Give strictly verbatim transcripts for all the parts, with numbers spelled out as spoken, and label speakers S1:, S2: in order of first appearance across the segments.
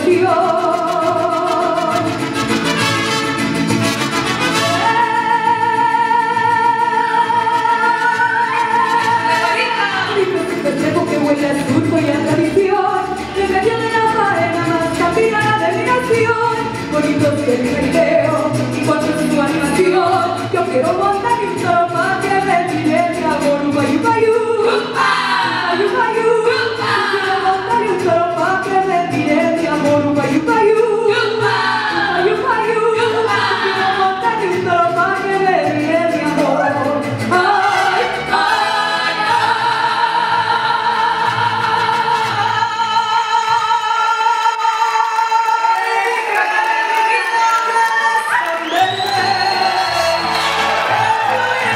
S1: que huele a surco y a tradición, y en medio de la faena más camina la admiración, bonitos del reiteo y cuando es tu animación, yo quiero montar un toro pa' que me tire mi amor, ubayú, bayú, bayú, bayú, quiero montar un toro pa' que me tire mi amor, ubayú, bayú, bayú, bayú, quiero montar un toro pa' que me tire mi amor.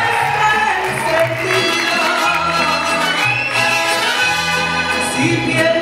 S2: Si